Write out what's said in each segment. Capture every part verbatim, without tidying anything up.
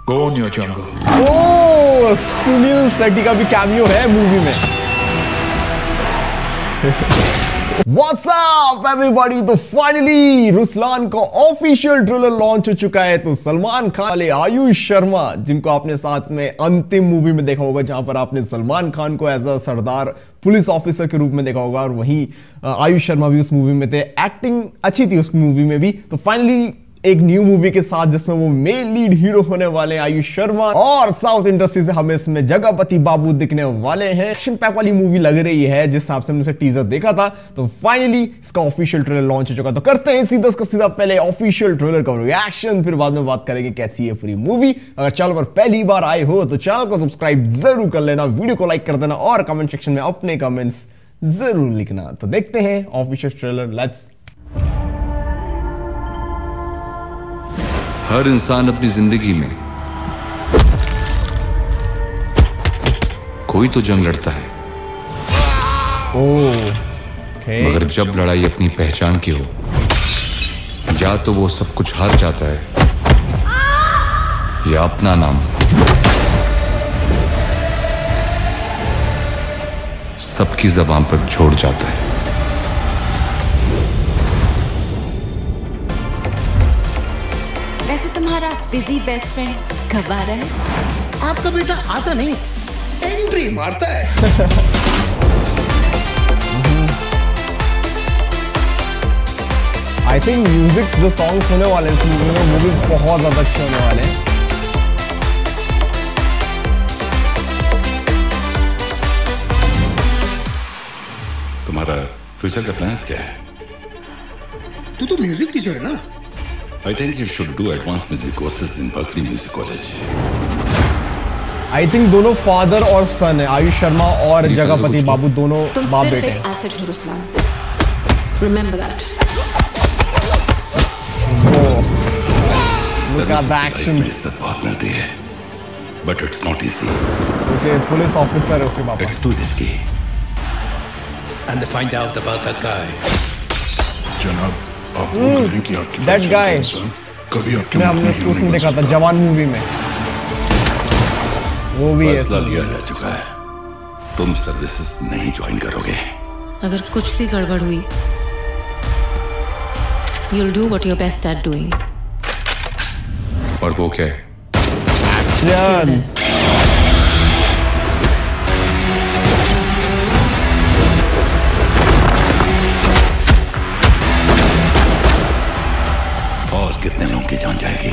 Go on your jungle. ओ सुनील शेट्टी का भी cameo है मूवी में। What's up everybody? तो फाइनली रुस्लान का ऑफिशियल ट्रेलर लॉन्च हो चुका है। तो सलमान खान वाले आयुष शर्मा, जिनको आपने साथ में अंतिम मूवी में देखा होगा, जहां पर आपने सलमान खान को एज अ सरदार पुलिस ऑफिसर के रूप में देखा होगा, और वहीं आयुष शर्मा भी उस मूवी में थे। एक्टिंग अच्छी थी उस मूवी में भी। तो फाइनली एक न्यू मूवी के साथ जिसमें वो मेन लीड हीरो होने वाले हैं आयुष शर्मा, और साउथ इंडस्ट्री से हमें इसमें जगपति बाबू दिखने वाले हैं। एक्शन पैक वाली मूवी लग रही है जिस हिसाब से हमने टीजर देखा था। तो फाइनली इसका ऑफिशियल ट्रेलर लॉन्च हो चुका। तो करते हैं सीधा इसका सीधा पहले ऑफिशियल ट्रेलर का रिएक्शन, फिर बाद में बात करेंगे कैसी है पूरी मूवी। अगर चैनल पर पहली बार आए हो तो चैनल को सब्सक्राइब जरूर कर लेना, वीडियो को लाइक कर देना और कमेंट सेक्शन में अपने कमेंट्स जरूर लिखना। तो देखते हैं ऑफिशियल ट्रेलर, लेट्स। हर इंसान अपनी जिंदगी में कोई तो जंग लड़ता है, ओह, okay. मगर जब लड़ाई अपनी पहचान की हो, या तो वो सब कुछ हार जाता है या अपना नाम सबकी ज़बान पर छोड़ जाता है। वैसे तुम्हारा बिजी बेस्ट फ्रेंड कब आ रहा है? आपका बेटा आता नहीं, एंट्री मारता है। आई थिंक म्यूजिक जो सॉन्ग्स होने वाले इस मूवी में वो भी बहुत ज्यादा अच्छे होने वाले हैं। तुम्हारा फ्यूचर का प्लान्स क्या है? तू तो म्यूजिक टीचर है ना? I think you should do advanced music courses in Berkeley Music College. I think दोनों फादर और सन है, आयुष शर्मा और जगपति बाबू दोनों बाप बेटे हैं। एसेट हो Ruslaan, remember that. Look at the actions. इज्जत बहुत मिलती है, but it's not easy. Okay, police officer है उसके पापा। It's too risky. And they find out about that guy. जनाब, आप बोल रहे हैं कि आपकी That guy. कभी आपके मैं हमने इसको उसमें देखा था जवान मूवी में, वो भी है। फैसला लिया जा चुका है, तुम सर्विसेज नहीं ज्वाइन करोगे। अगर कुछ भी गड़बड़ हुई, you'll do what you're best at doing. और वो क्या है? Actions. और कितने लोगों की जान जाएगी?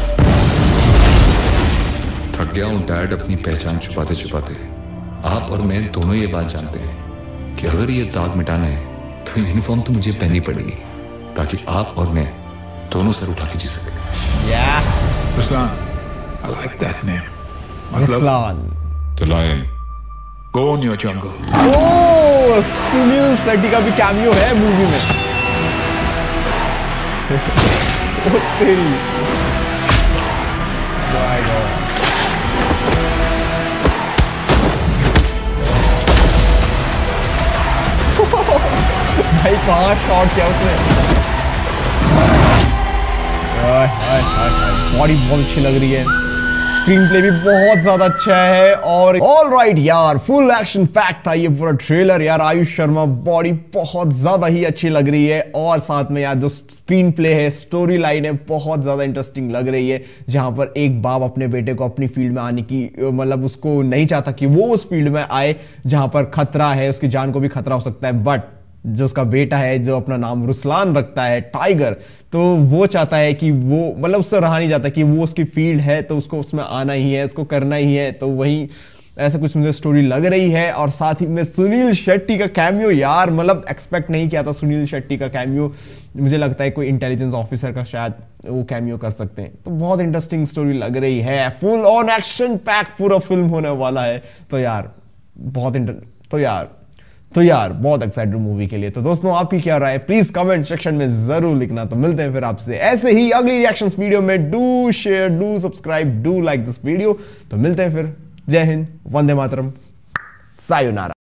थक गया हूं डैड अपनी पहचान छुपाते छुपाते। आप और मैं दोनों ये बात जानते हैं कि अगर ये दाग मिटाना है तो यूनिफॉर्म तो मुझे पहननी पड़ेगी, ताकि आप और मैं दोनों सर उठा के जी सके। Yeah. Ruslan, I like that name. Ruslaan. The Lion. Go on your jungle. Oh, Sunil Shetty का भी कैमियो है मूवी में। ओ तेरी। My God. भाई कहाँ शॉट किया उसने? बॉडी बहुत अच्छी लग रही है, स्क्रीन प्ले भी बहुत ज्यादा अच्छा है, और ऑल राइट यार, फुल एक्शन पैक था ये पूरा ट्रेलर यार। आयुष शर्मा बॉडी बहुत ज्यादा ही अच्छी लग रही है, और साथ में यार जो स्क्रीन प्ले है, स्टोरी लाइन है, बहुत ज्यादा इंटरेस्टिंग लग रही है। जहां पर एक बाप अपने बेटे को अपनी फील्ड में आने की, मतलब उसको नहीं चाहता कि वो उस फील्ड में आए जहां पर खतरा है, उसकी जान को भी खतरा हो सकता है, बट जो उसका बेटा है जो अपना नाम रुस्लान रखता है, टाइगर, तो वो चाहता है कि वो, मतलब उससे रहा नहीं जाता कि वो उसकी फील्ड है तो उसको उसमें आना ही है, उसको करना ही है। तो वही ऐसा कुछ मुझे स्टोरी लग रही है। और साथ ही में सुनील शेट्टी का कैमियो यार, मतलब एक्सपेक्ट नहीं किया था सुनील शेट्टी का कैमियो। मुझे लगता है कोई इंटेलिजेंस ऑफिसर का शायद वो कैमियो कर सकते हैं। तो बहुत इंटरेस्टिंग स्टोरी लग रही है, फुल ऑन एक्शन पैक पूरा फिल्म होने वाला है। तो यार बहुत इंटर तो यार तो यार बहुत एक्साइटेड मूवी के लिए। तो दोस्तों आप ही क्या राय, प्लीज कमेंट सेक्शन में जरूर लिखना। तो मिलते हैं फिर आपसे ऐसे ही अगली रिएक्शंस वीडियो में। Do share, do subscribe, do like this video. तो मिलते हैं फिर। जय हिंद, वंदे मातरम, सायोनारा।